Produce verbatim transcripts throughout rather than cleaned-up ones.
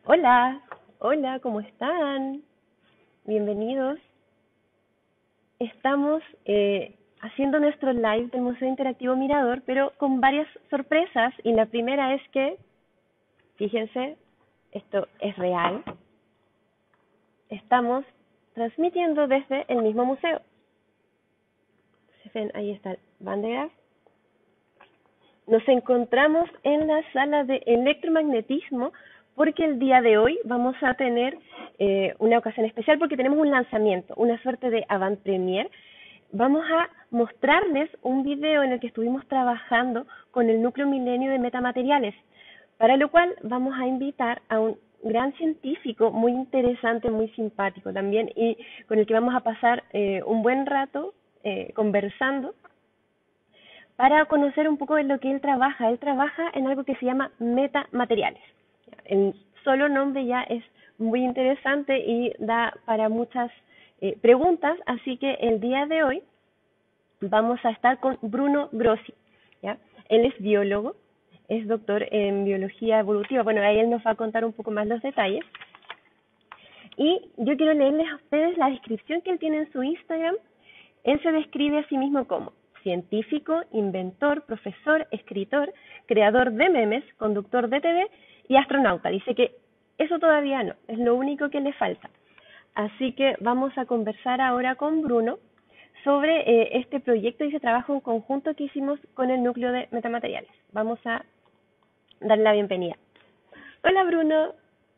Hola, hola, ¿cómo están? Bienvenidos. Estamos eh, haciendo nuestro live del Museo Interactivo Mirador, pero con varias sorpresas. Y la primera es que, fíjense, esto es real. Estamos transmitiendo desde el mismo museo. ¿Se ven? Ahí está el Van de Graaff. Nos encontramos en la sala de electromagnetismo porque el día de hoy vamos a tener eh, una ocasión especial porque tenemos un lanzamiento, una suerte de avant-premiere. Vamos a mostrarles un video en el que estuvimos trabajando con el núcleo milenio de metamateriales, para lo cual vamos a invitar a un gran científico muy interesante, muy simpático también, y con el que vamos a pasar eh, un buen rato eh, conversando para conocer un poco de lo que él trabaja. Él trabaja en algo que se llama metamateriales. El solo nombre ya es muy interesante y da para muchas eh, preguntas, así que el día de hoy vamos a estar con Bruno Grossi, ¿ya? Él es biólogo, es doctor en biología evolutiva. Bueno, ahí él nos va a contar un poco más los detalles. Y yo quiero leerles a ustedes la descripción que él tiene en su Instagram. Él se describe a sí mismo como científico, inventor, profesor, escritor, creador de memes, conductor de T V y astronauta. Dice que eso todavía no, es lo único que le falta. Así que vamos a conversar ahora con Bruno sobre eh, este proyecto y ese trabajo en conjunto que hicimos con el núcleo de metamateriales. Vamos a darle la bienvenida. Hola, Bruno.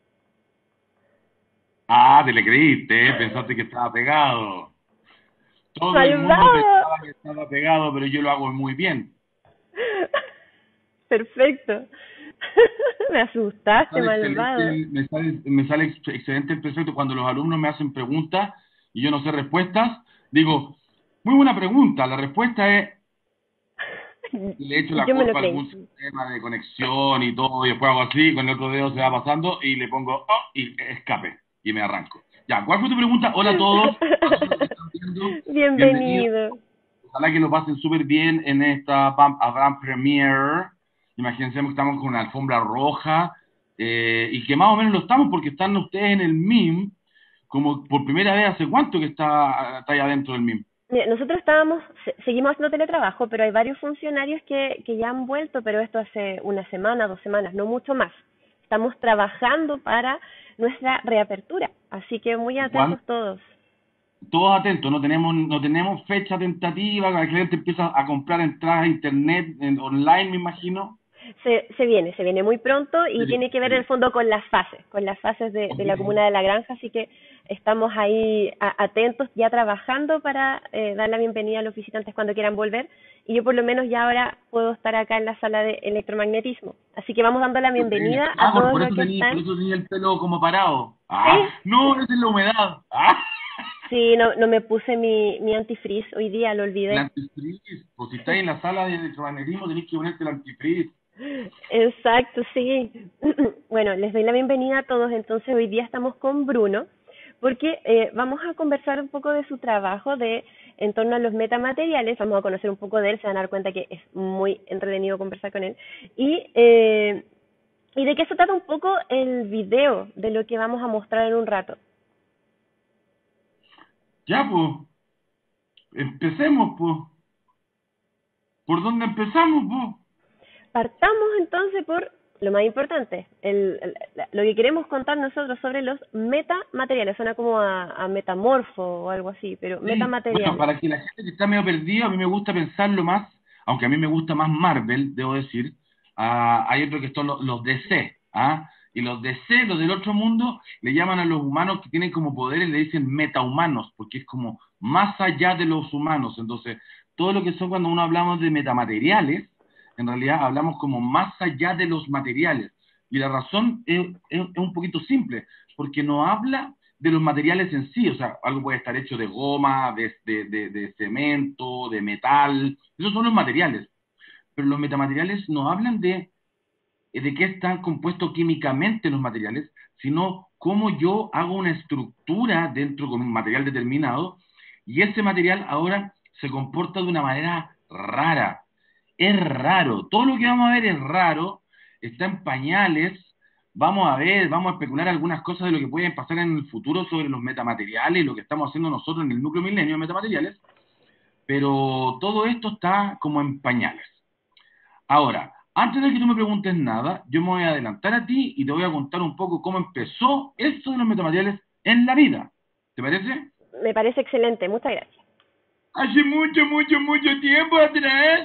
Ah, te le creíste, ¿eh? Pensaste que estaba pegado. Todo el mundo ¡Salvado! pensaba que estaba pegado, pero yo lo hago muy bien. Perfecto. Me Me asustaste, sale malvado. excelente, me sale, me sale ex- excelente el perfecto cuando los alumnos me hacen preguntas y yo no sé respuestas. Digo, muy buena pregunta. La respuesta es, y le echo la Yo me lo culpa a creí. algún sistema de conexión y todo, y después hago así, con el otro dedo se va pasando y le pongo, oh, y escape, y me arranco. Ya, ¿cuál fue tu pregunta? Hola a todos, a todos los que están viendo, bienvenidos. Bienvenido. Ojalá que lo pasen súper bien en esta avant premiere. Imagínense que estamos con una alfombra roja eh, y que más o menos lo estamos porque están ustedes en el M I M, como por primera vez hace cuánto que está, está ahí adentro del M I M. Mira, nosotros estábamos, se- seguimos haciendo teletrabajo, pero hay varios funcionarios que, que ya han vuelto, pero esto hace una semana, dos semanas, no mucho más. Estamos trabajando para nuestra reapertura, así que muy ¿Y cuándo? atentos todos. Todos atentos, no tenemos, no tenemos fecha tentativa, la gente empieza a comprar entradas a internet, en- online, me imagino. Se, se viene, se viene muy pronto y Se viene, tiene que se ver en el viene. fondo con las fases, con las fases de, de Ok. la comuna de La Granja, así que estamos ahí a- atentos, ya trabajando para eh, dar la bienvenida a los visitantes cuando quieran volver. Y yo por lo menos ya ahora puedo estar acá en la sala de electromagnetismo. Así que vamos dando la Qué buena. bienvenida a Ah, por, todos por los eso que tenía, por están. eso tenía el pelo como parado. Ah, Sí, no, esa es la humedad. Ah. sí, no, no me puse mi, mi antifreeze hoy día, lo El olvidé. antifreeze, pues si estáis en la sala de electromagnetismo tenéis que ponerte el antifreeze. Exacto, sí. Bueno, les doy la bienvenida a todos. Entonces, hoy día estamos con Bruno, porque eh, vamos a conversar un poco de su trabajo de en torno a los metamateriales. Vamos a conocer un poco de él, se van a dar cuenta que es muy entretenido conversar con él. Y, eh, y de qué se trata un poco el video de lo que vamos a mostrar en un rato. Ya, pues, empecemos, pues. ¿Por dónde empezamos, pues? Partamos entonces por lo más importante, el, el- lo que queremos contar nosotros sobre los metamateriales. Suena como a, a metamorfo o algo así, pero Sí, bueno, metamateriales. para que la gente que está medio perdida, a mí me gusta pensarlo más, aunque a mí me gusta más Marvel, debo decir. Ah, hay otros que son los, los D C, ¿ah? Y los D C, los del otro mundo, le llaman a los humanos que tienen como poderes, le dicen metahumanos, porque es como más allá de los humanos. Entonces, todo lo que son cuando uno hablamos de metamateriales, en realidad hablamos como más allá de los materiales. Y la razón es, es, es un poquito simple, porque no habla de los materiales en sí, o sea, algo puede estar hecho de goma, de, de, de, de cemento, de metal, esos son los materiales, pero los metamateriales no hablan de, de qué están compuestos químicamente los materiales, sino cómo yo hago una estructura dentro con un material determinado y ese material ahora se comporta de una manera rara. Es raro. Todo lo que vamos a ver es raro, está en pañales, vamos a ver, vamos a especular algunas cosas de lo que pueden pasar en el futuro sobre los metamateriales y lo que estamos haciendo nosotros en el núcleo milenio de metamateriales, pero todo esto está como en pañales. Ahora, antes de que tú me preguntes nada, yo me voy a adelantar a ti y te voy a contar un poco cómo empezó esto de los metamateriales en la vida. ¿Te parece? Me parece excelente, muchas gracias. Hace mucho, mucho, mucho tiempo atrás,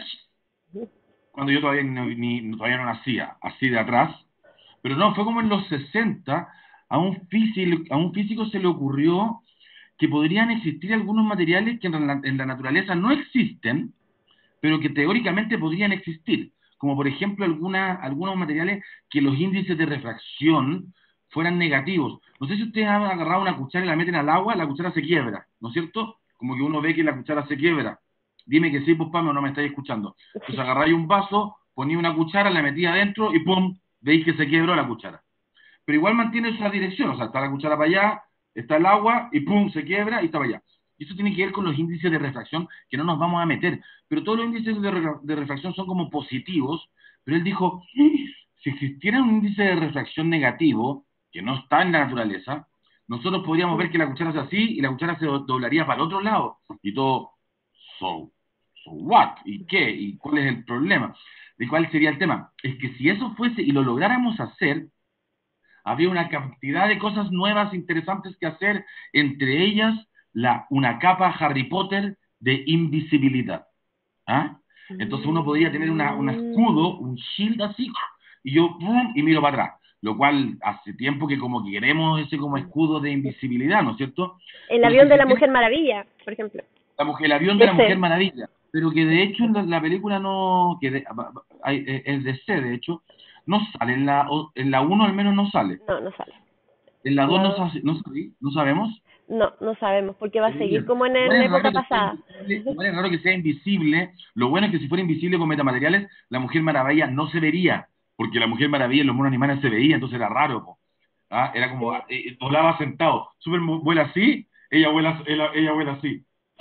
cuando yo todavía, no, ni, todavía no nacía, así de atrás, pero no, fue como en los sesenta, a un físico, a un físico se le ocurrió que podrían existir algunos materiales que en la, en la naturaleza no existen, pero que teóricamente podrían existir, como por ejemplo alguna, algunos materiales que los índices de refracción fueran negativos. No sé si ustedes han agarrado una cuchara y la meten al agua, la cuchara se quiebra, ¿no es cierto? Como que uno ve que la cuchara se quiebra. Dime que sí, pues Pame, o no me estáis escuchando. Entonces agarráis un vaso, ponía una cuchara, la metía adentro y ¡pum! Veis que se quebró la cuchara. Pero igual mantiene esa dirección, o sea, está la cuchara para allá, está el agua y ¡pum! Se quiebra y está para allá. Y eso tiene que ver con los índices de refracción que no nos vamos a meter. Pero todos los índices de, re de refracción son como positivos. Pero él dijo, si existiera un índice de refracción negativo, que no está en la naturaleza, nosotros podríamos ver que la cuchara es así y la cuchara se do doblaría para el otro lado. Y todo, so, so what? ¿Y qué? ¿Y cuál es el problema? ¿Y cuál sería el tema? Es que si eso fuese y lo lográramos hacer, había una cantidad de cosas nuevas, interesantes que hacer, entre ellas la, una capa Harry Potter de invisibilidad. ¿Ah? Entonces uno podría tener una, un escudo, un shield así, y yo ¡pum! Y miro para atrás. Lo cual hace tiempo que como que queremos ese como escudo de invisibilidad, ¿no es cierto? El Pero avión si de la existiera Mujer Maravilla, por ejemplo. la mujer, el avión de la Mujer Ese. Maravilla, pero que de hecho en la, la película no, que de, hay, es de C, de hecho, no sale, en la, en la uno al menos no sale. No, no sale. En la dos no, No, sa- no, no sabemos. no, no sabemos, porque va a seguir Deberían. como en Igual la es época raro que sea pasada. invisible, igual es raro que sea invisible. Lo bueno es que si fuera invisible con metamateriales, la Mujer Maravilla no se vería, porque la Mujer Maravilla en los monos animales se veía, entonces era raro, po. ¿Ah? Era como, Sí. ah, eh, eh, volaba sentado. Superman vuela así, ella vuela, ella, ella vuela así.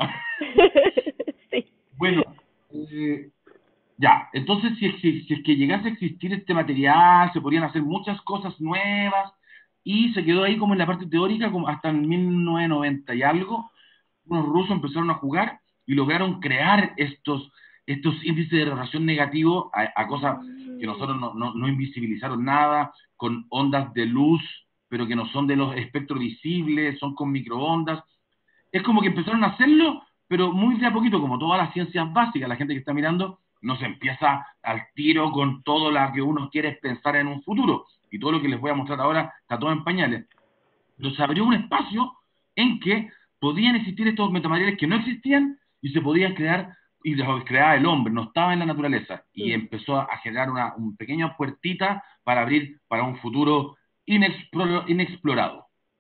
Sí. Bueno, eh, ya, entonces si, si, si es que llegase a existir este material, se podrían hacer muchas cosas nuevas, y se quedó ahí como en la parte teórica, como hasta en mil novecientos noventa y algo, unos rusos empezaron a jugar y lograron crear estos, estos índices de refracción negativo a, a cosas que nosotros no, no, no invisibilizaron nada, con ondas de luz, pero que no son de los espectros visibles, son con microondas. Es como que empezaron a hacerlo, pero muy de a poquito, como todas las ciencias básicas, la gente que está mirando no se empieza al tiro con todo lo que uno quiere pensar en un futuro. Y todo lo que les voy a mostrar ahora está todo en pañales. Pero se abrió un espacio en que podían existir estos metamateriales que no existían y se podían crear, y los creaba el hombre, no estaba en la naturaleza. Y empezó a generar una, una pequeña puertita para abrir para un futuro inexplorado.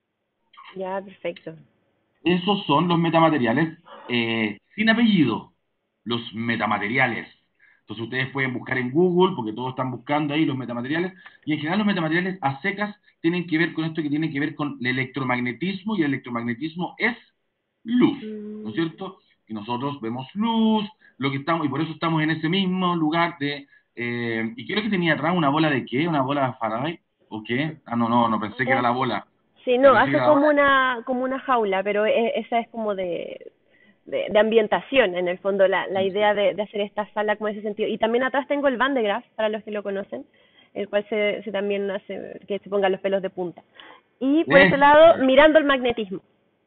Ya, perfecto. Esos son los metamateriales eh, sin apellido, los metamateriales. Entonces ustedes pueden buscar en Google, porque todos están buscando ahí los metamateriales, y en general los metamateriales a secas tienen que ver con esto que tiene que ver con el electromagnetismo, y el electromagnetismo es luz, ¿no es cierto? Y nosotros vemos luz, lo que estamos, y por eso estamos en ese mismo lugar de... Eh, ¿y qué es lo que tenía atrás? ¿Una bola de qué? ¿Una bola de Faraday? ¿O qué? Ah, no, no, no pensé que era la bola. Sí, Ya no, pensé que hace era la como bola. una como una jaula, pero e- esa es como de, de, de ambientación, en el fondo, la, la idea de, de hacer esta sala como en ese sentido. Y también atrás tengo el Van de Graaff, para los que lo conocen, el cual se, se también hace que se pongan los pelos de punta. Y por ese Eso, lado, mirando el magnetismo.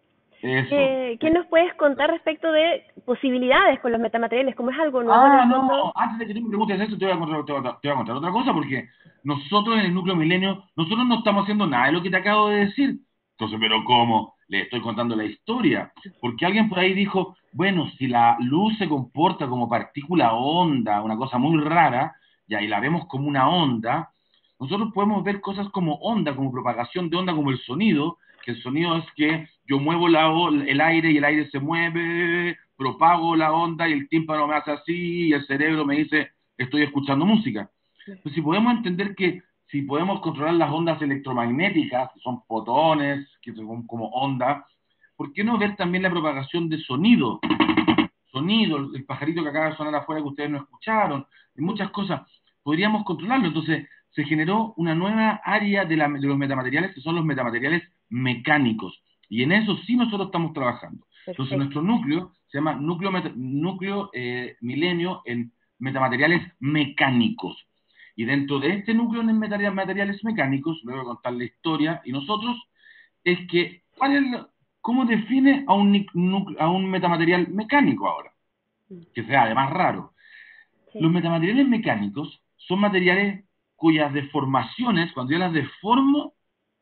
eso. ¿Qué, qué nos puedes contar respecto de posibilidades con los metamateriales? Como es algo nuevo en el Ah, no, fondo. antes de que tú me preguntes eso, te voy a contar, te voy a, te voy a contar otra cosa, porque nosotros en el núcleo milenio, nosotros no estamos haciendo nada de lo que te acabo de decir. Entonces, ¿pero cómo? Le estoy contando la historia. Porque alguien por ahí dijo, bueno, si la luz se comporta como partícula onda, una cosa muy rara, ya, y la vemos como una onda, nosotros podemos ver cosas como onda, como propagación de onda, como el sonido, que el sonido es que yo muevo la, el aire y el aire se mueve, propago la onda y el tímpano me hace así y el cerebro me dice estoy escuchando música. Pues si podemos entender que si podemos controlar las ondas electromagnéticas, que son fotones, que son como ondas, ¿por qué no ver también la propagación de sonido? Sonido, el pajarito que acaba de sonar afuera que ustedes no escucharon, y muchas cosas. Podríamos controlarlo. Entonces, se generó una nueva área de, la, de los metamateriales, que son los metamateriales mecánicos. Y en eso sí nosotros estamos trabajando. Perfecto. Entonces nuestro núcleo se llama Núcleo, meta, núcleo eh, Milenio en Metamateriales Mecánicos. Y dentro de este núcleo en materiales mecánicos, le voy a contar la historia, y nosotros, es que, ¿cuál es la, ¿cómo define a un, a un metamaterial mecánico ahora? Que sea además raro. Sí. Los metamateriales mecánicos son materiales cuyas deformaciones, cuando yo las deformo,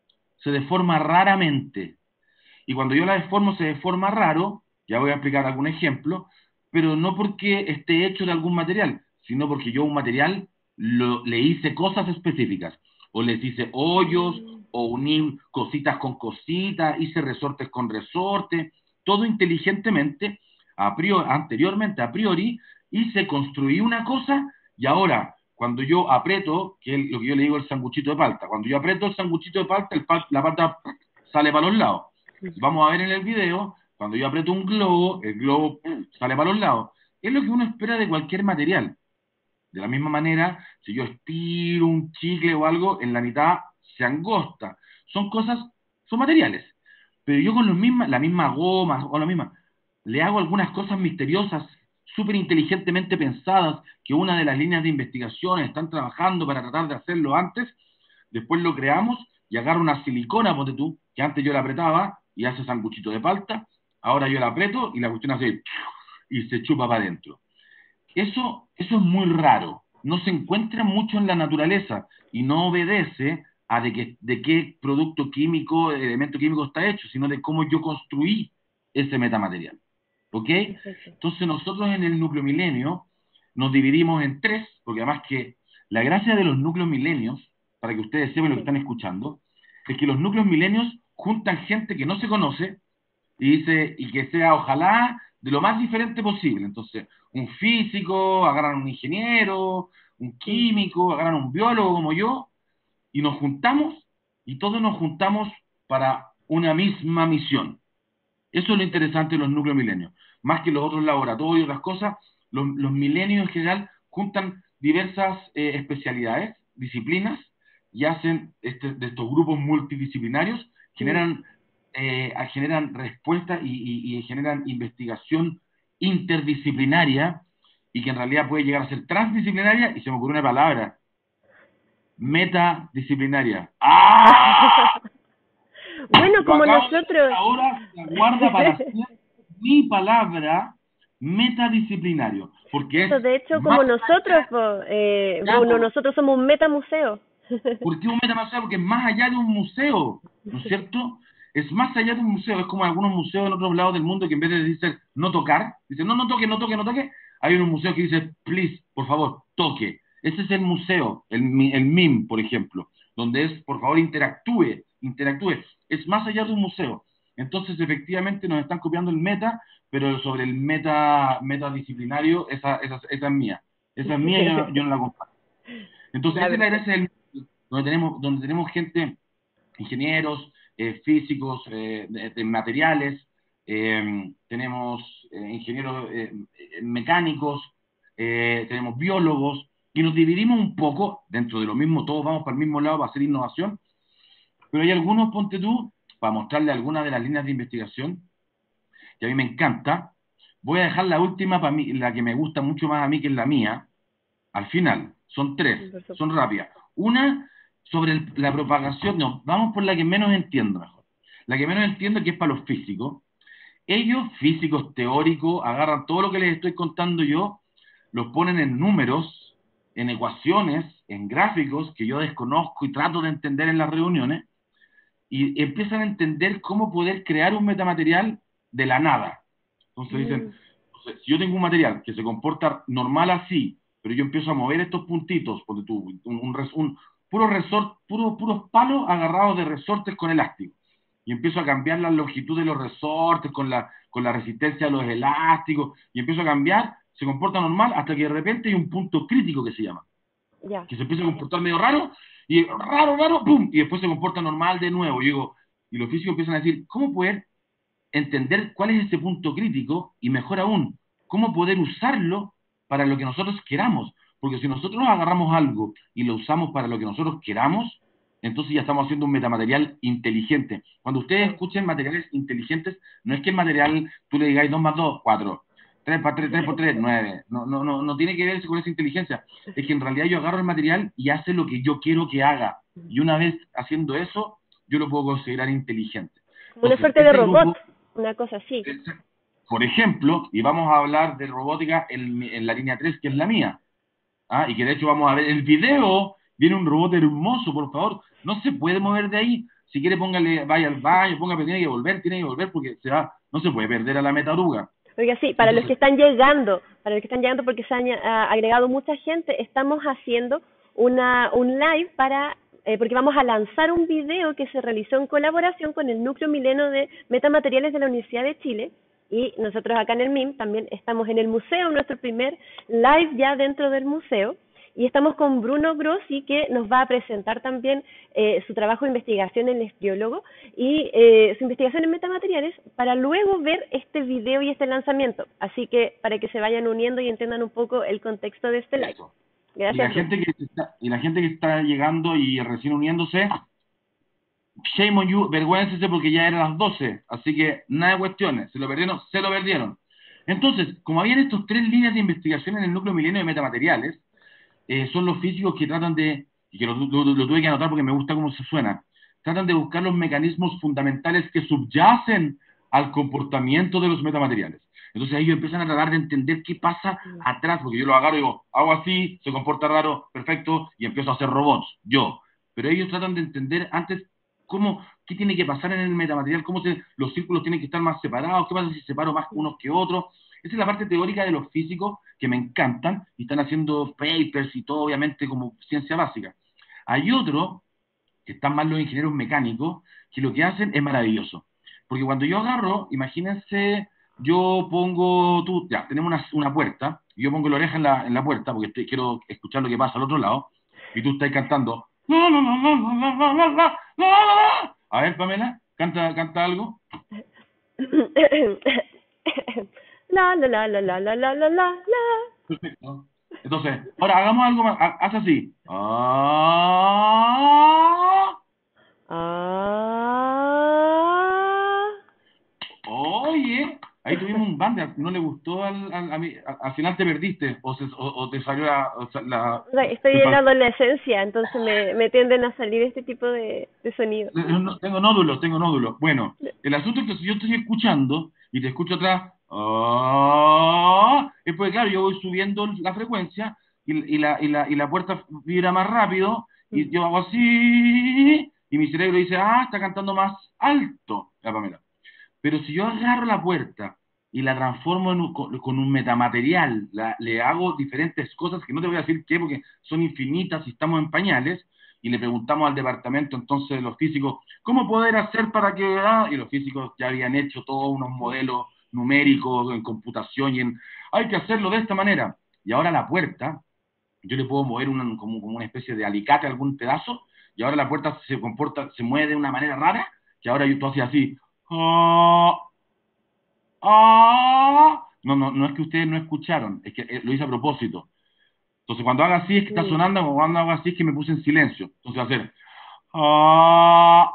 se deforma raramente. Y cuando yo la deformo, se deforma raro, ya voy a explicar algún ejemplo, pero no porque esté hecho de algún material, sino porque yo un material lo, le hice cosas específicas, o les hice hoyos, o uní cositas con cositas, hice resortes con resortes, todo inteligentemente, a priori, anteriormente a priori, y se construí una cosa, y ahora, cuando yo aprieto, que es lo que yo le digo el sanguchito de palta, cuando yo aprieto el sanguchito de palta, el pal, la palta sale para los lados. Vamos a ver en el video, cuando yo aprieto un globo, el globo sale para los lados. Es lo que uno espera de cualquier material. De la misma manera, si yo estiro un chicle o algo, en la mitad se angosta. Son cosas, son materiales. Pero yo con los misma, la misma goma o la misma, le hago algunas cosas misteriosas, súper inteligentemente pensadas, que una de las líneas de investigación están trabajando para tratar de hacerlo antes. Después lo creamos y agarro una silicona, ponte tú, que antes yo la apretaba y hace sanguchito de palta, ahora yo la aprieto y la cuestión hace y se chupa para adentro. Eso, eso es muy raro, no se encuentra mucho en la naturaleza y no obedece a de, que, de qué producto químico, elemento químico está hecho, sino de cómo yo construí ese metamaterial. ¿Ok? Entonces nosotros en el núcleo milenio nos dividimos en tres, porque además que la gracia de los núcleos milenios, para que ustedes sepan lo que están escuchando, es que los núcleos milenios juntan gente que no se conoce y dice, y que sea ojalá de lo más diferente posible. Entonces, un físico, agarran un ingeniero, un químico, agarran un biólogo como yo, y nos juntamos, y todos nos juntamos para una misma misión. Eso es lo interesante de los núcleos milenios. Más que los otros laboratorios, otras cosas, los, los milenios en general juntan diversas eh, especialidades, disciplinas, y hacen este, de estos grupos multidisciplinarios, generan, eh, generan respuestas y, y, y generan investigación interdisciplinaria, y que en realidad puede llegar a ser transdisciplinaria, y se me ocurrió una palabra, metadisciplinaria. ¡Ah! Bueno, como nosotros... Ahora se guarda para siempre mi palabra metadisciplinario. Porque es de hecho, como nosotros, allá, eh, ya, Bruno, nosotros somos un metamuseo. ¿Por qué un metamuseo? Porque es más allá de un museo, ¿no es cierto? Es más allá de un museo. Es como algunos museos en otros lados del mundo que en vez de decir no tocar, dicen no, no toque, no toque, no toque. Hay unos museos que dicen, please, por favor, toque. Ese es el museo, el, el M I M, por ejemplo, donde es, por favor, interactúe, interactúe. Es más allá de un museo. Entonces, efectivamente, nos están copiando el meta, pero sobre el meta metadisciplinario, esa, esa, esa es mía. Esa es mía y yo, yo no la comparto. Entonces, esa es la gracia del donde tenemos, donde tenemos gente, ingenieros, eh, físicos, eh, de, de materiales, eh, tenemos eh, ingenieros eh, mecánicos, eh, tenemos biólogos, y nos dividimos un poco, dentro de lo mismo, todos vamos para el mismo lado para hacer innovación, pero hay algunos, ponte tú, para mostrarle algunas de las líneas de investigación, que a mí me encanta. Voy a dejar la última, para mí, la que me gusta mucho más a mí, que es la mía, al final. Son tres, son rápidas. Una, sobre el, la propagación, no, vamos por la que menos entiendo mejor. La que menos entiendo, que es para los físicos. Ellos, físicos teóricos, agarran todo lo que les estoy contando yo, los ponen en números, en ecuaciones, en gráficos, que yo desconozco y trato de entender en las reuniones, y empiezan a entender cómo poder crear un metamaterial de la nada. Entonces dicen, o sea, si yo tengo un material que se comporta normal así, pero yo empiezo a mover estos puntitos, porque tú, un, un, un puro resort, puro, puros palos agarrados de resortes con elástico, y empiezo a cambiar la longitud de los resortes con la, con la resistencia de los elásticos, y empiezo a cambiar, se comporta normal, hasta que de repente hay un punto crítico que se llama, yeah. que se empieza a comportar medio raro, y raro, raro, pum, y después se comporta normal de nuevo. Y digo, y los físicos empiezan a decir, ¿cómo poder entender cuál es ese punto crítico? Y mejor aún, ¿cómo poder usarlo para lo que nosotros queramos? Porque si nosotros agarramos algo y lo usamos para lo que nosotros queramos, entonces ya estamos haciendo un metamaterial inteligente. Cuando ustedes escuchen materiales inteligentes, no es que el material, tú le digáis dos más dos, cuatro, tres por tres, tres por tres, nueve. No, no, no, no tiene que ver con esa inteligencia. Es que en realidad yo agarro el material y hace lo que yo quiero que haga. Y una vez haciendo eso, yo lo puedo considerar inteligente. Como una Entonces, suerte de este robot, grupo, una cosa así. por ejemplo, y vamos a hablar de robótica en, en la línea tres, que es la mía. ¿Ah? Y que de hecho vamos a ver el video, viene un robot hermoso, por favor, no se puede mover de ahí. Si quiere, póngale, vaya al baño, póngale, tiene que volver, tiene que volver, porque se va, no se puede perder a la metaruga. Oiga, sí, para Entonces, los que están llegando, para los que están llegando porque se han uh, agregado mucha gente, estamos haciendo una un live para, eh, porque vamos a lanzar un video que se realizó en colaboración con el Núcleo Mileno de Metamateriales de la Universidad de Chile, y nosotros acá en el M I M también estamos en el museo, nuestro primer live ya dentro del museo, y estamos con Bruno Grossi, que nos va a presentar también eh, su trabajo de investigación, él es biólogo, y eh, su investigación en metamateriales, para luego ver este video y este lanzamiento. Así que para que se vayan uniendo y entiendan un poco el contexto de este live. eso. Gracias. Y la gente que está, y la gente que está llegando y recién uniéndose, shame on you, vergüéncese porque ya eran las doce, así que nada de cuestiones, se lo perdieron, se lo perdieron. Entonces, como habían estos tres líneas de investigación en el núcleo milenio de metamateriales, Eh, son los físicos que tratan de, y que lo, lo, lo tuve que anotar porque me gusta cómo se suena, tratan de buscar los mecanismos fundamentales que subyacen al comportamiento de los metamateriales. Entonces ellos empiezan a tratar de entender qué pasa atrás, porque yo lo agarro y digo, hago así, se comporta raro, perfecto, y empiezo a hacer robots, yo. Pero ellos tratan de entender antes cómo, qué tiene que pasar en el metamaterial, cómo se, los círculos tienen que estar más separados, qué pasa si separo más unos que otros. Esa es la parte teórica de los físicos que me encantan y están haciendo papers y todo, obviamente, como ciencia básica. Hay otro, que están más los ingenieros mecánicos, que lo que hacen es maravilloso. Porque cuando yo agarro, imagínense, yo pongo, tú, ya, tenemos una, una puerta, y yo pongo la oreja en la, en la puerta, porque estoy, quiero escuchar lo que pasa al otro lado, y tú estás cantando. La, la, la, la, la, la, la, la, la, la. A ver, Pamela, canta, canta algo. La, la, la, la, la, la, la, la, la. Perfecto. Entonces, ahora hagamos algo más. Haz así. Ah. Ah. Oye, ahí tuvimos un bande. No le gustó al, al, a mí. Al final te perdiste o, se, o, o te salió la. la Estoy en la adolescencia, entonces me, me tienden a salir este tipo de, de sonidos. Tengo nódulos, tengo nódulos. Bueno, el asunto es que si yo estoy escuchando y te escucho atrás, oh, es porque, claro, yo voy subiendo la frecuencia y, y, la, y, la, y la puerta vibra más rápido y yo hago así y mi cerebro dice, ah, está cantando más alto, la Pamela. Pero si yo agarro la puerta y la transformo en un, con, con un metamaterial, la, le hago diferentes cosas que no te voy a decir qué porque son infinitas y estamos en pañales, y le preguntamos al departamento entonces de los físicos, ¿cómo poder hacer para que...? Ah? Y los físicos ya habían hecho todos unos modelos numéricos en computación y en... Hay que hacerlo de esta manera. Y ahora la puerta, yo le puedo mover una, como, como una especie de alicate a algún pedazo, y ahora la puerta se comporta, se mueve de una manera rara, que ahora yo tú hacía así. Ah, ah. No, no, no es que ustedes no escucharon, es que lo hice a propósito. Entonces, cuando haga así es que está sonando, o cuando haga así es que me puse en silencio. Entonces, va a hacer. Ah,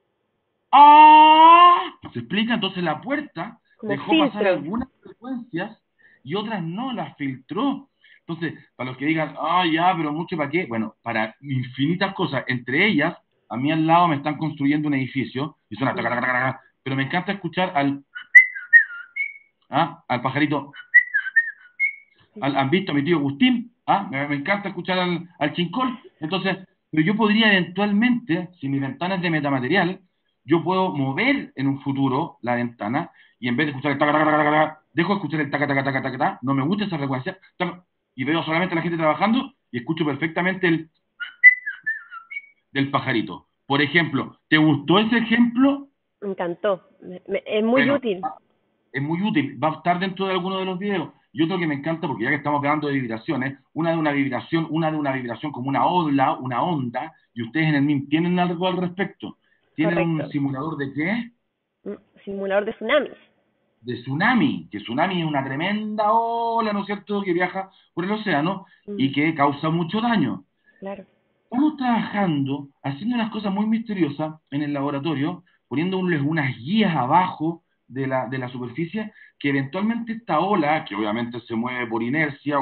ah. ¿Se explica? Entonces, la puerta Como dejó filtro. pasar algunas frecuencias y otras no, las filtró. Entonces, para los que digan, ah, ya, pero mucho para qué. Bueno, para infinitas cosas. Entre ellas, a mí al lado me están construyendo un edificio y suena. Taca, taca, taca, taca, pero me encanta escuchar al. ¿Ah? Al pajarito. Al, ¿Han visto a mi tío Agustín? ¿Ah? Me, me encanta escuchar al, al chincol. Entonces, pero yo podría eventualmente, si mi ventana es de metamaterial, yo puedo mover en un futuro la ventana y en vez de escuchar el taca, taca, taca, taca, dejo de escuchar el taca, taca, taca, taca, taca, no me gusta esa frecuencia, taca, y veo solamente a la gente trabajando y escucho perfectamente el del pajarito. Por ejemplo, ¿te gustó ese ejemplo? Me encantó. Me, me, es muy Bueno, útil. es muy útil, va a estar dentro de alguno de los videos. Y otro que me encanta, porque ya que estamos hablando de vibraciones, una de una vibración, una de una vibración como una ola, una onda, y ustedes en el M I M tienen algo al respecto. ¿Tienen Correcto. un simulador de qué? Simulador de tsunamis. de tsunami, que tsunami es una tremenda ola, ¿no es cierto?, que viaja por el océano Mm, y que causa mucho daño. claro. Estamos trabajando, haciendo unas cosas muy misteriosas en el laboratorio, poniéndoles unas guías abajo de la, de la superficie, que eventualmente esta ola, que obviamente se mueve por inercia,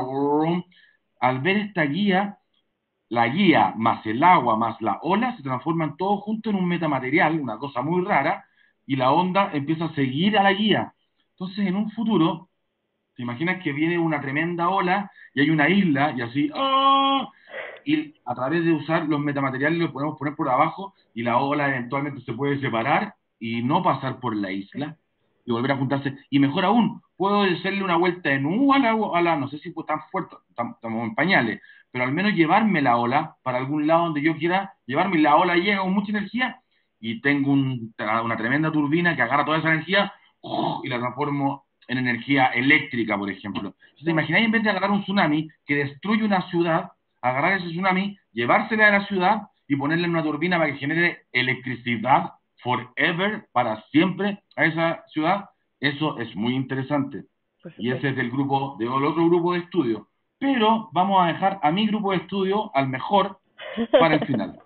al ver esta guía, la guía más el agua más la ola se transforman todos juntos en un metamaterial, una cosa muy rara, y la onda empieza a seguir a la guía. Entonces, en un futuro, te imaginas que viene una tremenda ola y hay una isla y así, ¡oh! Y a través de usar los metamateriales los podemos poner por abajo y la ola eventualmente se puede separar y no pasar por la isla y volver a juntarse. Y mejor aún, puedo hacerle una vuelta en U a la, a la no sé si pues tan fuerte, estamos en pañales, pero al menos llevarme la ola para algún lado donde yo quiera llevarme. La ola llega con mucha energía y tengo un, una tremenda turbina que agarra toda esa energía ¡oh! Y la transformo en energía eléctrica, por ejemplo. Entonces, Claro. imagináis en vez de agarrar un tsunami que destruye una ciudad, agarrar ese tsunami, llevársela a la ciudad y ponerle en una turbina para que genere electricidad forever, para siempre, a esa ciudad. Eso es muy interesante. Por Y ese supuesto. es del grupo, del otro grupo de estudio. Pero vamos a dejar a mi grupo de estudio, al mejor, para el final.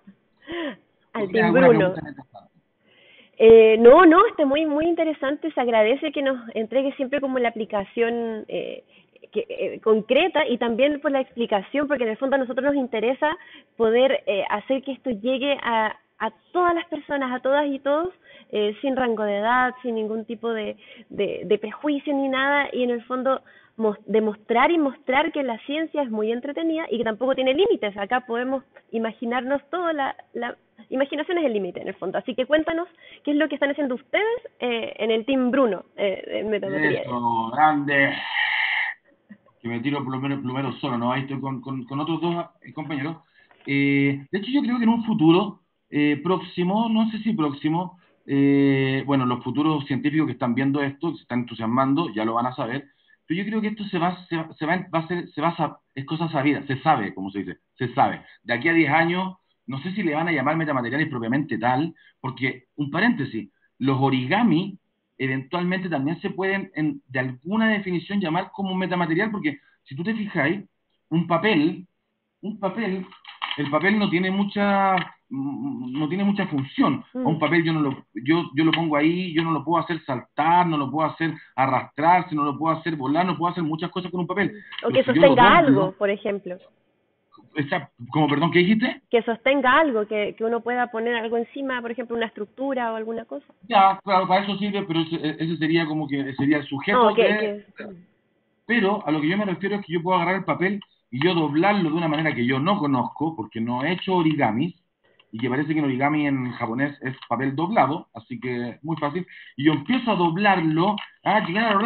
¿Tú Al tienes Team alguna Bruno. pregunta mientras tanto? Eh, no, no, está muy, muy interesante. Se agradece que nos entregue siempre como la aplicación eh, que, eh, concreta y también por la explicación, porque en el fondo a nosotros nos interesa poder eh, hacer que esto llegue a, a todas las personas, a todas y todos, eh, sin rango de edad, sin ningún tipo de, de, de prejuicio ni nada, y en el fondo mos- demostrar y mostrar que la ciencia es muy entretenida y que tampoco tiene límites. Acá podemos imaginarnos todo, la, la imaginación es el límite en el fondo. Así que cuéntanos qué es lo que están haciendo ustedes eh, en el Team Bruno, eh, en Metamateriales. Eso, grande. Que me tiro plumero, plumero solo, ¿no? Ahí estoy con, con, con otros dos eh, compañeros. Eh, de hecho, yo creo que en un futuro eh, próximo, no sé si próximo, eh, bueno, los futuros científicos que están viendo esto, que se están entusiasmando, ya lo van a saber, pero yo creo que esto se va, se, va, se va, va a ser, se va a, sab- es cosa sabida, se sabe, como se dice, se sabe. De aquí a diez años, no sé si le van a llamar metamateriales propiamente tal, porque, un paréntesis, los origami eventualmente también se pueden, en, de alguna definición, llamar como un metamaterial, porque si tú te fijáis, un papel, un papel, el papel no tiene mucha, mm, no tiene mucha función. A un Mm. papel yo no lo, yo, yo lo pongo ahí, yo no lo puedo hacer saltar, no lo puedo hacer arrastrarse, no lo puedo hacer volar, no puedo hacer muchas cosas con un papel. O Pero que si yo lo sostenga algo, doblo, por ejemplo. esa, como perdón, ¿qué dijiste? Que sostenga algo, que, que uno pueda poner algo encima, por ejemplo, una estructura o alguna cosa. Ya, claro, para eso sirve, pero ese, ese sería como que sería el Oh, sujeto que, de. que, Pero a lo que yo me refiero es que yo puedo agarrar el papel y yo doblarlo de una manera que yo no conozco, porque no he hecho origamis, y que parece que en origami en japonés es papel doblado, así que muy fácil, y yo empiezo a doblarlo, ah,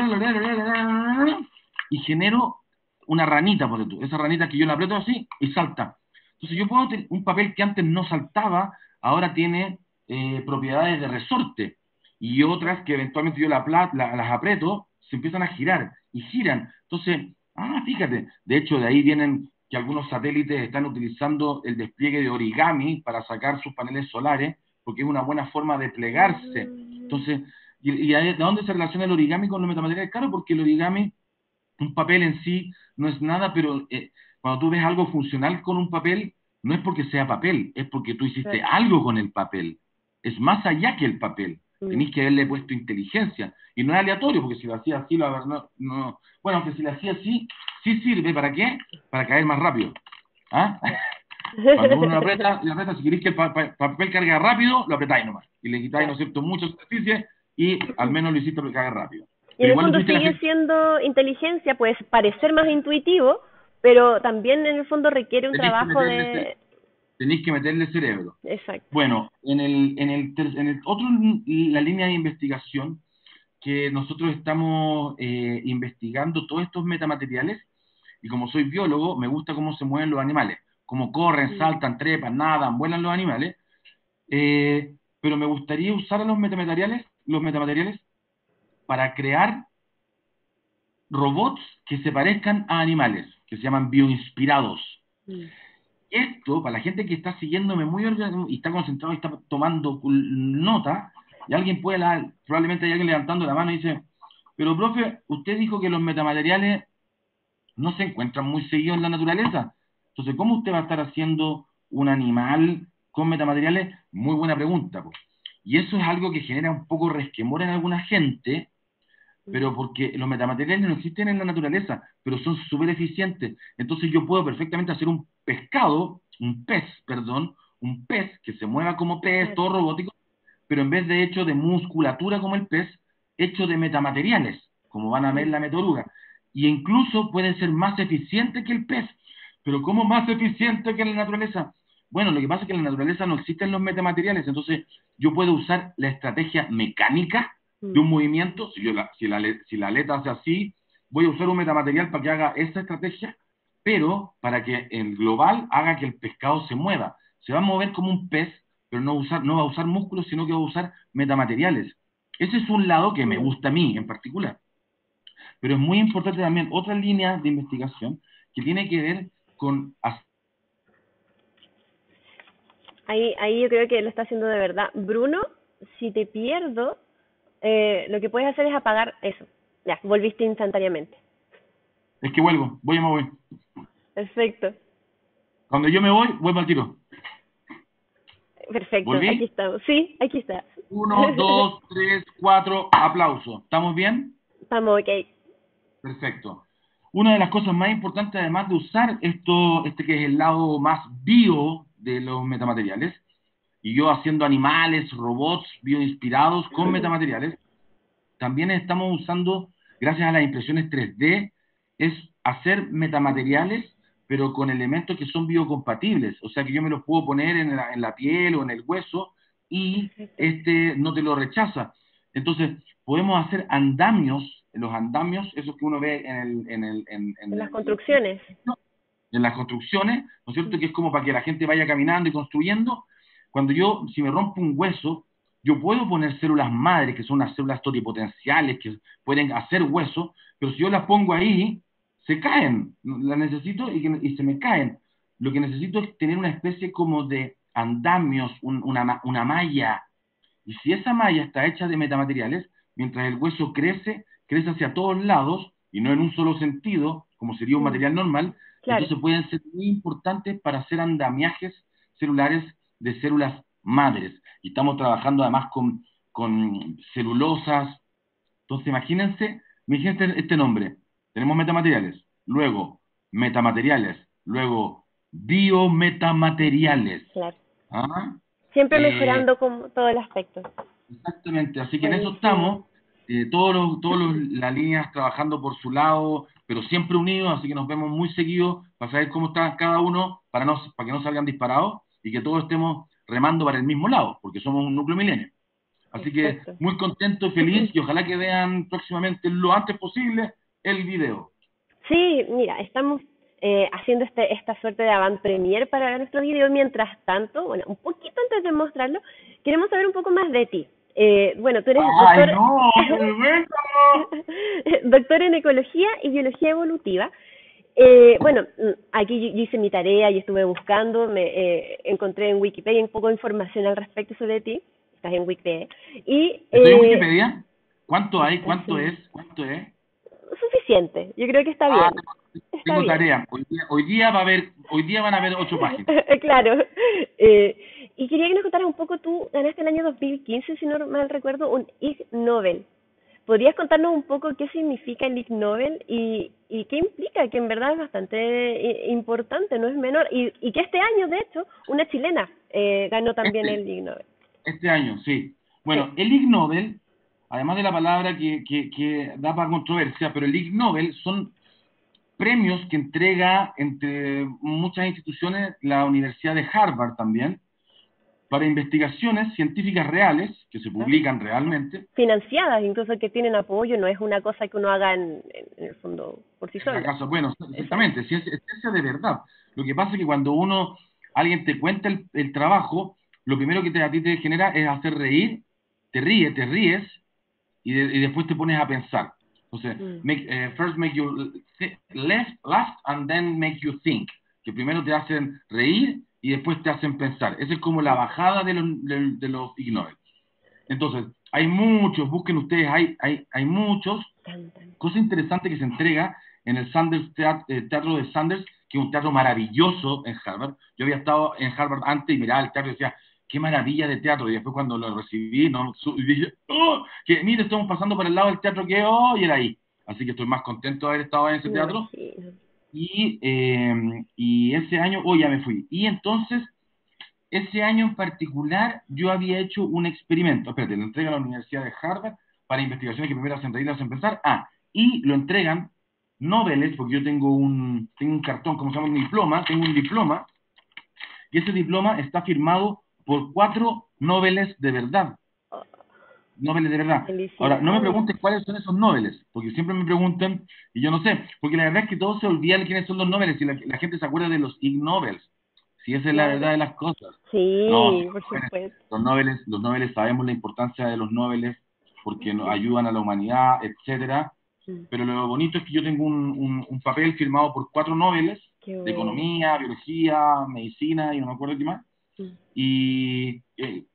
y genero una ranita, por ejemplo, esa ranita que yo la aprieto así y salta. Entonces yo puedo tener un papel que antes no saltaba, ahora tiene eh, propiedades de resorte, y otras que eventualmente yo la, la, las aprieto, se empiezan a girar y giran. Entonces, ah, fíjate, de hecho de ahí vienen que algunos satélites están utilizando el despliegue de origami para sacar sus paneles solares, porque es una buena forma de plegarse. Entonces, ¿y, y de dónde se relaciona el origami con los metamateriales? Claro, porque el origami, un papel en sí, no es nada, pero eh, cuando tú ves algo funcional con un papel, no es porque sea papel, es porque tú hiciste claro. algo con el papel. Es más allá que el papel. Mm. Tenéis que haberle puesto inteligencia. Y no es aleatorio, porque si lo hacía así, lo haber- no, no. Bueno, aunque si lo hacía así, sí sirve. ¿Para qué? Para caer más rápido. ¿Ah? Cuando uno lo aprieta, y lo aprieta, si queréis que el pa- pa- papel cargue rápido, lo apretáis nomás. Y le quitáis, ¿no Claro. es cierto?, mucha superficie y al menos lo hiciste para que cargue rápido. Y en Pero el igual no fondo tuviste la sigue fe- siendo inteligencia, puede parecer más intuitivo, pero también en el fondo requiere un tenéis que trabajo meterle, cere- de... tenéis que meterle cerebro. Exacto. Bueno, en el, en el, ter- en el otro, la línea de investigación que nosotros estamos eh, investigando todos estos metamateriales, y como soy biólogo, me gusta cómo se mueven los animales, cómo corren, Mm. saltan, trepan, nadan, vuelan los animales, eh, pero me gustaría usar a los metamateriales, los metamateriales para crear robots que se parezcan a animales, que se llaman bioinspirados. Mm. Esto, para la gente que está siguiéndome muy organ- y está concentrado y está tomando nota, y alguien puede, la- probablemente hay alguien levantando la mano y dice, Pero, profe, usted dijo que los metamateriales no se encuentran muy seguidos en la naturaleza. Entonces, ¿cómo usted va a estar haciendo un animal con metamateriales? Muy buena pregunta, po. Y eso es algo que genera un poco resquemor en alguna gente, pero porque los metamateriales no existen en la naturaleza, pero son súper eficientes. Entonces yo puedo perfectamente hacer un pescado, un pez, perdón, un pez que se mueva como pez, Claro. todo robótico, pero en vez de hecho de musculatura como el pez, hecho de metamateriales, como van a ver Mm. la metoruga. Y incluso pueden ser más eficientes que el pez. Pero ¿cómo más eficiente que en la naturaleza? Bueno, lo que pasa es que en la naturaleza no existen los metamateriales, entonces yo puedo usar la estrategia mecánica de Mm. un movimiento. Si, yo la, si, la, si la aleta hace así, voy a usar un metamaterial para que haga esa estrategia, pero para que el global haga que el pescado se mueva. Se va a mover como un pez, pero no, usar, no va a usar músculos, sino que va a usar metamateriales. Ese es un lado que me Mm. gusta a mí en particular. Pero es muy importante también otra línea de investigación que tiene que ver con... Ahí, ahí yo creo que lo está haciendo de verdad. Bruno, si te pierdo, eh, lo que puedes hacer es apagar eso. Ya, volviste instantáneamente. Es que vuelvo, voy y me voy. Perfecto, Cuando yo me voy, vuelvo al tiro. perfecto, aquí ¿Volví? estamos. Sí, aquí está. Uno, dos, tres, cuatro, aplauso. ¿Estamos bien? Estamos ok. Perfecto. Una de las cosas más importantes, además de usar esto, este que es el lado más bio de los metamateriales, y yo haciendo animales, robots bioinspirados con metamateriales, también estamos usando, gracias a las impresiones tres D, es hacer metamateriales, pero con elementos que son biocompatibles. O sea que yo me los puedo poner en la, en la piel o en el hueso y Perfecto. este no te lo rechaza. Entonces, podemos hacer andamios, los andamios, esos que uno ve en, el, en, el, en, En en, las el, construcciones. en las construcciones, ¿no es cierto? Que es como para que la gente vaya caminando y construyendo. Cuando yo, si me rompo un hueso, yo puedo poner células madres, que son unas células totipotenciales, que pueden hacer hueso, pero si yo las pongo ahí, se caen. Las necesito y, que, y se me caen. Lo que necesito es tener una especie como de andamios, un, una, una malla. Y si esa malla está hecha de metamateriales, mientras el hueso crece, crece hacia todos lados y no en un solo sentido, como sería un Mm. material normal, Claro. entonces pueden ser muy importantes para hacer andamiajes celulares de células madres. Y estamos trabajando además con, con celulosas. Entonces imagínense, imagínense este nombre. Tenemos metamateriales, luego metamateriales, luego biometamateriales. Claro. ¿Ah? Siempre Eh, mejorando con todo el aspecto. Exactamente, así que en eso Buenísimo. estamos, eh, todos los, todos los- las líneas trabajando por su lado, pero siempre unidos, así que nos vemos muy seguido para saber cómo está cada uno, para, no, para que no salgan disparados y que todos estemos remando para el mismo lado, porque somos un núcleo milenio. Así que Perfecto. muy contento y feliz y ojalá que vean próximamente lo antes posible el video. Sí, mira, estamos eh, haciendo este, esta suerte de avant premier para nuestro video. Mientras tanto, bueno, un poquito antes de mostrarlo, queremos saber un poco más de ti. Eh, bueno, tú eres ¡Ay, doctor, no! ¡Qué vergüenza! doctor en ecología y biología evolutiva. Eh, bueno, mm, aquí yo, yo hice mi tarea y estuve buscando, me eh, encontré en Wikipedia un poco de información al respecto sobre ti. Estás en Wikipedia. Y ¿Estoy en eh, Wikipedia? ¿Cuánto hay? estás ¿Cuánto en... es? ¿Cuánto es? Suficiente, yo creo que está Ah, bien. Está tengo bien. tarea. Hoy día, hoy día va a haber, hoy día van a haber ocho páginas. Claro. Eh, y quería que nos contaras un poco, tú ganaste el año dos mil quince, si no mal recuerdo, un Ig Nobel. ¿Podrías contarnos un poco qué significa el Ig Nobel y, y qué implica? Que en verdad es bastante eh, importante, no es menor. Y, y que este año, de hecho, una chilena eh, ganó también Este, el Ig Nobel. este año, sí. Sí. Bueno, el Ig Nobel, además de la palabra que, que, que da para controversia, pero el Ig Nobel son premios que entrega entre muchas instituciones, la Universidad de Harvard también, para investigaciones científicas reales, que se Claro. publican realmente. Financiadas, incluso que tienen apoyo, no es una cosa que uno haga en, en, en el fondo por sí En la sola. casa, bueno, Exacto. exactamente, ciencia, es ciencia de verdad. Lo que pasa es que cuando uno, alguien te cuenta el, el trabajo, lo primero que te, a ti te genera es hacer reír, te ríes, te ríes, y, de, y después te pones a pensar. Entonces, Mm. make, eh, first make you laugh, laugh and then make you think. Que primero te hacen reír y después te hacen pensar. Esa es como la bajada de los, de, de los Ig Nobel. Entonces, hay muchos, busquen ustedes, hay, hay, hay muchos, encantan. Cosa interesante que se entrega en el Sanders Teat- eh, Teatro de Sanders, que es un teatro maravilloso en Harvard. Yo había estado en Harvard antes y miraba el teatro y decía, qué maravilla de teatro. Y después cuando lo recibí, no, su- y dije, oh, que mire, estamos pasando por el lado del teatro que hoy era ahí. Así que estoy más contento de haber estado en ese Me teatro. imagino. Y, eh, y ese año, oh, ya me fui. Y entonces, ese año en particular, yo había hecho un experimento. Espérate, lo entrega a la Universidad de Harvard para investigaciones que primero hacen reír, hacen pensar. Ah, y lo entregan Nobeles, porque yo tengo un, tengo un cartón, como se llama un diploma, tengo un diploma, y ese diploma está firmado por cuatro Nobeles de verdad. Oh, Nobeles de verdad. Ahora, no me felicidades. preguntes cuáles son esos Nobeles, porque siempre me preguntan, y yo no sé, porque la verdad es que todos se olvidan quiénes son los Nobeles, y la, la gente se acuerda de los Ig Nobels, si esa es la Claro. verdad de las cosas. No, si Sí, los por Nobeles, supuesto. los Nobeles, los Nobeles sabemos la importancia de los Nobeles, porque nos ayudan a la humanidad, etcétera. Mm, Pero lo bonito es que yo tengo un, un, un papel firmado por cuatro Nobeles, qué de bueno. economía, biología, medicina, y no me acuerdo qué más, Mm, y eh,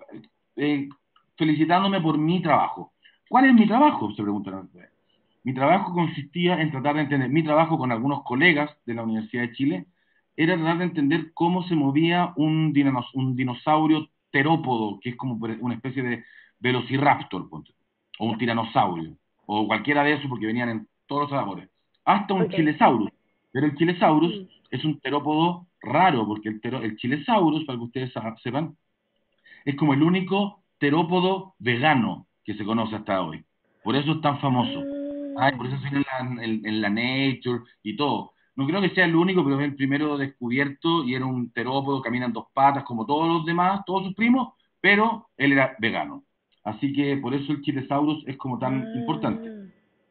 eh, felicitándome por mi trabajo. ¿Cuál es mi trabajo? Se preguntan ustedes. Mi trabajo consistía en tratar de entender, mi trabajo con algunos colegas de la Universidad de Chile, era tratar de entender cómo se movía un, dinos, un dinosaurio terópodo, que es como una especie de velociraptor, ponte, o un ya, tiranosaurio, o cualquiera de esos, porque venían en todos los sabores, hasta un ok. chilesaurus. Pero el chilesaurus Mm. es un terópodo raro, porque el, tero, el chilesaurus, para que ustedes sepan, es como el único terópodo vegano que se conoce hasta hoy. Por eso es tan famoso. Ay, por eso Ah, sale en la, en, en la Nature y todo. No creo que sea el único, pero es el primero descubierto y era un terópodo, camina en dos patas como todos los demás, todos sus primos, pero él era vegano. Así que por eso el Chilesaurus es como tan importante. ah,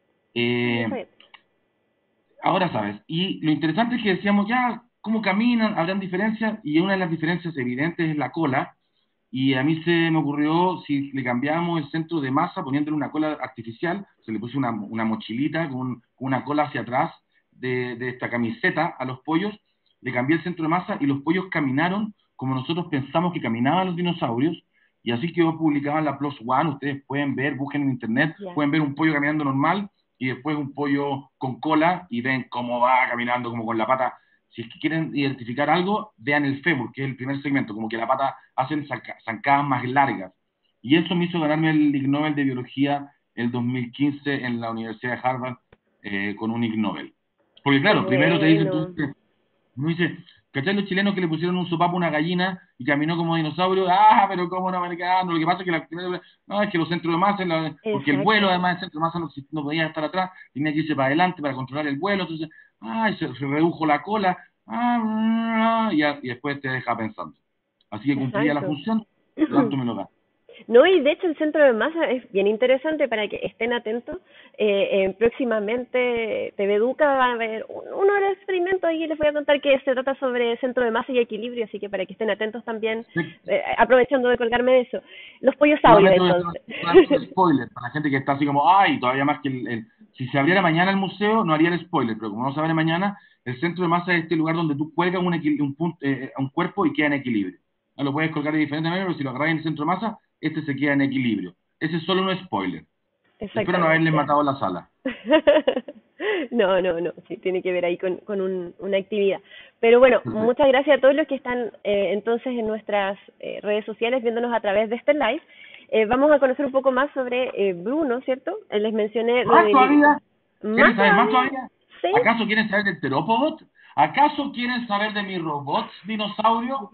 no Eh, sé. Ahora sabes, y lo interesante es que decíamos, ya, ¿cómo caminan? ¿Habrán diferencias? Y una de las diferencias evidentes es la cola, y a mí se me ocurrió si le cambiábamos el centro de masa poniéndole una cola artificial, se le puso una, una mochilita con, con una cola hacia atrás de, de esta camiseta a los pollos, le cambié el centro de masa y los pollos caminaron como nosotros pensamos que caminaban los dinosaurios, y así quedó publicado en la Plus One. Ustedes pueden ver, busquen en internet, Ya. pueden ver un pollo caminando normal y después un pollo con cola y ven cómo va caminando como con la pata. Si es que quieren identificar algo, vean el fémur, que es el primer segmento, como que la pata hacen zancadas más largas. Y eso me hizo ganarme el Ig Nobel de Biología el dos mil quince en la Universidad de Harvard, eh, con un Ig Nobel. Porque Qué claro, primero te dicen, tú, bueno. uno dice, ¿cachai los chilenos que le pusieron un sopapo a una gallina y caminó como dinosaurio? Ah, pero ¿cómo no americano? Lo que pasa es que la primera, no, es que los centros de masa, la, porque el vuelo, Exacto. además, el centro de masa no, no podía estar atrás, tenía que irse para adelante para controlar el vuelo, entonces, ah, se, se redujo la cola, ah, y, y después te deja pensando. Así que cumplía la Exacto. función, por lo tanto me lo da. No, y de hecho el centro de masa es bien interesante para que estén atentos. Eh, eh, próximamente T V Educa va a haber un- uno de los experimentos y les voy a contar que se trata sobre centro de masa y equilibrio, así que para que estén atentos también, eh, aprovechando de colgarme de eso. Los pollosaurios, Solamente, voy a hacer- entonces. solamente un spoiler para la gente que está así como, ay, todavía más que el, el- si se abriera mañana el museo, no haría el spoiler, pero como no se abre mañana, el centro de masa es este lugar donde tú cuelgas un, equil- un, punto, eh, un cuerpo y queda en equilibrio. No lo puedes colgar de diferentes maneras, pero si lo agarras en el centro de masa, este se queda en equilibrio. Ese es solo un spoiler. Espero no haberles Exactamente. matado la sala. No, no, no, sí, tiene que ver ahí con, con un, una actividad. Pero bueno, Perfecto. muchas gracias a todos los que están eh, entonces en nuestras eh, redes sociales viéndonos a través de este live. Eh, vamos a conocer un poco más sobre eh, Bruno, ¿cierto? Eh, les mencioné lo ¿Más de... li- todavía? ¿Quieren ¿Más saber más todavía? todavía? ¿Sí? ¿Acaso quieren saber del Terópodot? ¿Acaso quieren saber de mi robot dinosaurio?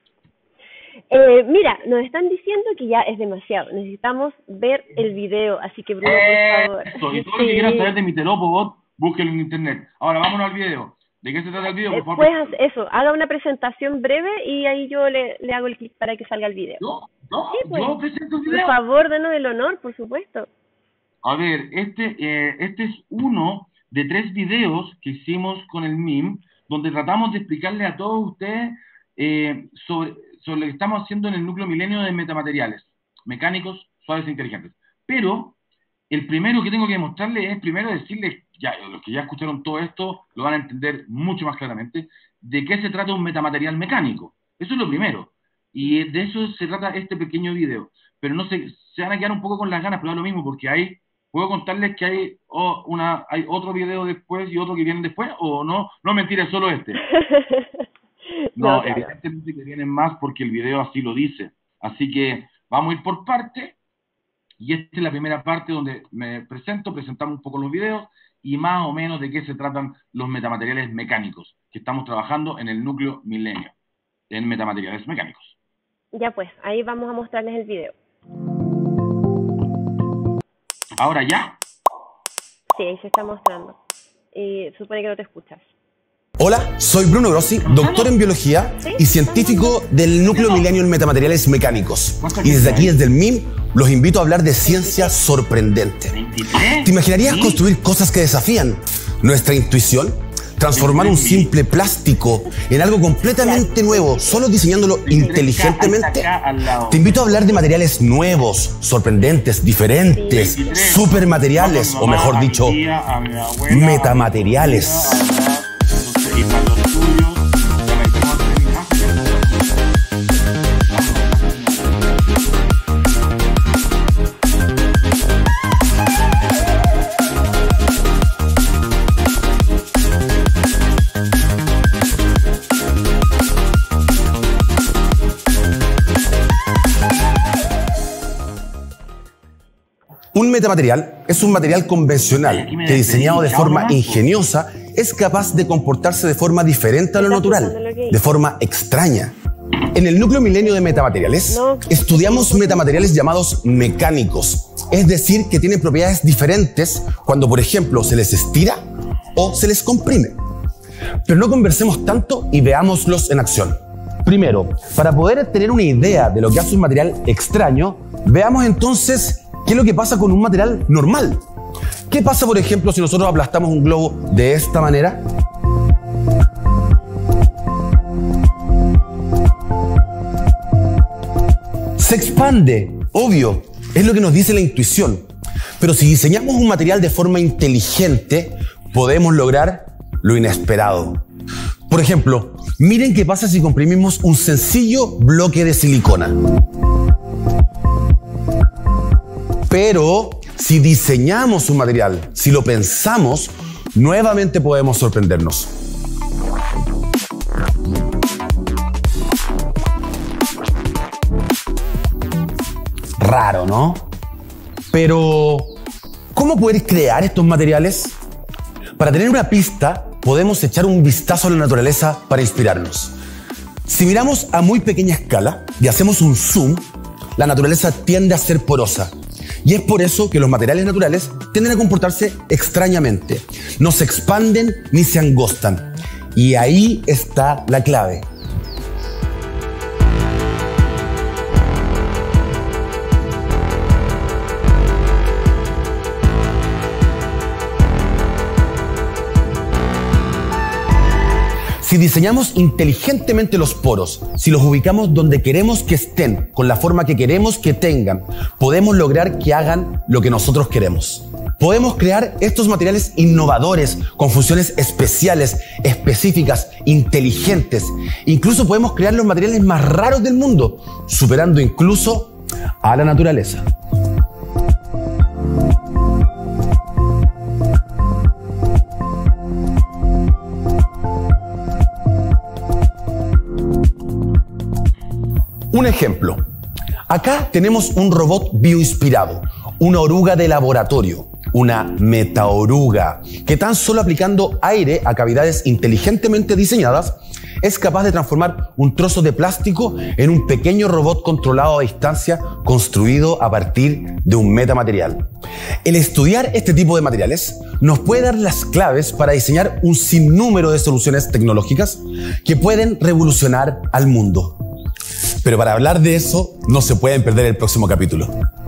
Eh, mira, nos están diciendo que ya es demasiado. Necesitamos ver el video, así que Bruno, por favor. Eso, y todo lo que quieran saber Sí. de mi Terópodot, búsquenlo en internet. Ahora, vámonos al video. ¿De qué se trata el video? Eh, Por favor, pues haz preséntalo. eso, haga una presentación breve y ahí yo le, le hago el clic para que salga el video. ¿Yo? Sí, ¿Yo? pues, ¿Yo presento el por video? favor, denos el honor, por supuesto. A ver, este, eh, este es uno de tres videos que hicimos con el M I M, donde tratamos de explicarle a todos ustedes eh, sobre, sobre lo que estamos haciendo en el núcleo milenio de metamateriales, mecánicos, suaves e inteligentes. Pero el primero que tengo que mostrarles es primero decirles, ya, los que ya escucharon todo esto lo van a entender mucho más claramente, de qué se trata un metamaterial mecánico. Eso es lo primero. Y de eso se trata este pequeño video. Pero no se, se van a quedar un poco con las ganas, pero es lo mismo, porque hay ¿puedo contarles que hay, oh, una, hay otro video después y otro que viene después? ¿O no? No, mentira, es solo este. No, No, claro. evidentemente que vienen más porque el video así lo dice. Así que vamos a ir por parte. Y esta es la primera parte donde me presento, presentamos un poco los videos y más o menos de qué se tratan los metamateriales mecánicos, que estamos trabajando en el núcleo Milenio, en metamateriales mecánicos. Ya pues, ahí vamos a mostrarles el video. ¿Ahora ya? Sí, ahí se está mostrando. Y supone que no te escuchas. Hola, soy Bruno Grossi, doctor en biología y científico del núcleo Milenio en metamateriales mecánicos. Y desde aquí, desde el M I M, los invito a hablar de ciencia sorprendente. ¿Te imaginarías construir cosas que desafían nuestra intuición? Transformar un simple plástico en algo completamente nuevo, solo diseñándolo inteligentemente. Te invito a hablar de materiales nuevos, sorprendentes, diferentes, supermateriales, o mejor dicho, metamateriales. Y para los tuyos, ya me hicimos Un metamaterial es un material convencional que, diseñado de forma ingeniosa, es capaz de comportarse de forma diferente a lo natural, de forma extraña. En el núcleo Milenio de metamateriales, estudiamos metamateriales llamados mecánicos, es decir, que tienen propiedades diferentes cuando, por ejemplo, se les estira o se les comprime. Pero no conversemos tanto y veámoslos en acción. Primero, para poder tener una idea de lo que hace un material extraño, veamos entonces qué es lo que pasa con un material normal. ¿Qué pasa, por ejemplo, si nosotros aplastamos un globo de esta manera? Se expande, obvio, es lo que nos dice la intuición. Pero si diseñamos un material de forma inteligente, podemos lograr lo inesperado. Por ejemplo, miren qué pasa si comprimimos un sencillo bloque de silicona. Pero si diseñamos un material, si lo pensamos, nuevamente podemos sorprendernos. Raro, ¿no? Pero, ¿cómo poder crear estos materiales? Para tener una pista, podemos echar un vistazo a la naturaleza para inspirarnos. Si miramos a muy pequeña escala y hacemos un zoom, la naturaleza tiende a ser porosa. Y es por eso que los materiales naturales tienden a comportarse extrañamente. No se expanden ni se angostan. Y ahí está la clave. Si diseñamos inteligentemente los poros, si los ubicamos donde queremos que estén, con la forma que queremos que tengan, podemos lograr que hagan lo que nosotros queremos. Podemos crear estos materiales innovadores, con funciones especiales, específicas, inteligentes. Incluso podemos crear los materiales más raros del mundo, superando incluso a la naturaleza. Un ejemplo. Acá tenemos un robot bioinspirado, una oruga de laboratorio, una metaoruga, que tan solo aplicando aire a cavidades inteligentemente diseñadas, es capaz de transformar un trozo de plástico en un pequeño robot controlado a distancia, construido a partir de un metamaterial. El estudiar este tipo de materiales nos puede dar las claves para diseñar un sinnúmero de soluciones tecnológicas que pueden revolucionar al mundo. Pero para hablar de eso, no se pueden perder el próximo capítulo.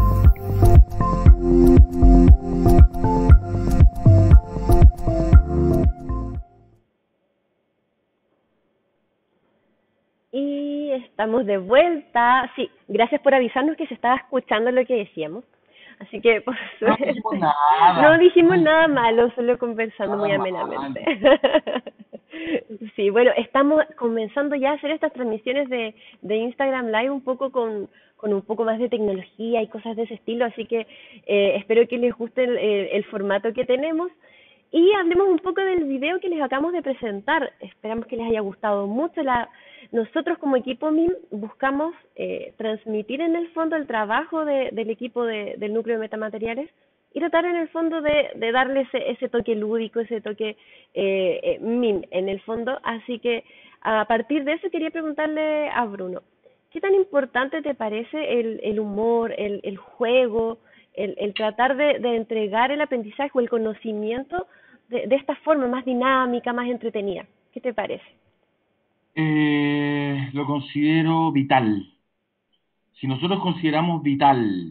Y estamos de vuelta. Sí, gracias por avisarnos que se estaba escuchando lo que decíamos. Así que, por No dijimos nada. no dijimos nada malo, solo conversando Nada muy amenamente. Sí, bueno, estamos comenzando ya a hacer estas transmisiones de, de Instagram Live un poco con, con un poco más de tecnología y cosas de ese estilo, así que eh, espero que les guste el, el, el formato que tenemos. Y hablemos un poco del video que les acabamos de presentar. Esperamos que les haya gustado mucho. La, nosotros como equipo M I M buscamos eh, transmitir en el fondo el trabajo de, del equipo de, del núcleo de metamateriales y tratar en el fondo de, de darle ese, ese toque lúdico, ese toque eh, eh, M I M en el fondo. Así que a partir de eso quería preguntarle a Bruno, ¿qué tan importante te parece el, el humor, el, el juego, el, el tratar de, de entregar el aprendizaje o el conocimiento de, de esta forma más dinámica, más entretenida? ¿Qué te parece? Eh, lo considero vital. Si nosotros consideramos vital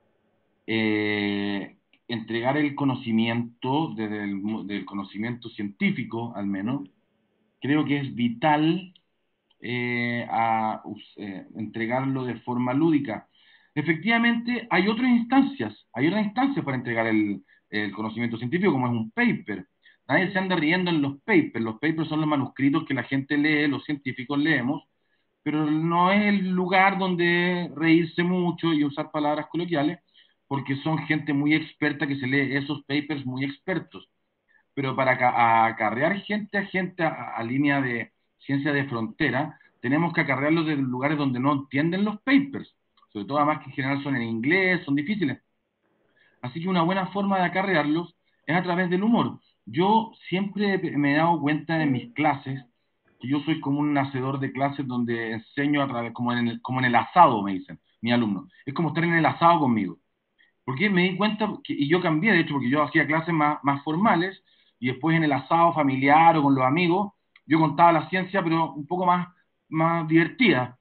eh, entregar el conocimiento, desde el del conocimiento científico al menos, creo que es vital eh, a, eh, entregarlo de forma lúdica. Efectivamente, hay otras instancias, hay otras instancias para entregar el, el conocimiento científico, como es un paper. Nadie se anda riendo en los papers. Los papers son los manuscritos que la gente lee, los científicos leemos, pero no es el lugar donde reírse mucho y usar palabras coloquiales, porque son gente muy experta que se lee esos papers muy expertos. Pero para acarrear gente a gente a, a línea de ciencia de frontera, tenemos que acarrearlos de lugares donde no entienden los papers, sobre todo además que en general son en inglés, son difíciles. Así que una buena forma de acarrearlos es a través del humor. Yo siempre me he dado cuenta en mis clases que yo soy como un hacedor de clases donde enseño a través, como en el, como en el asado, me dicen mis alumnos. Es como estar en el asado conmigo. Porque me di cuenta, que, y yo cambié de hecho, porque yo hacía clases más, más formales, y después en el asado familiar o con los amigos, yo contaba la ciencia, pero un poco más, más divertida.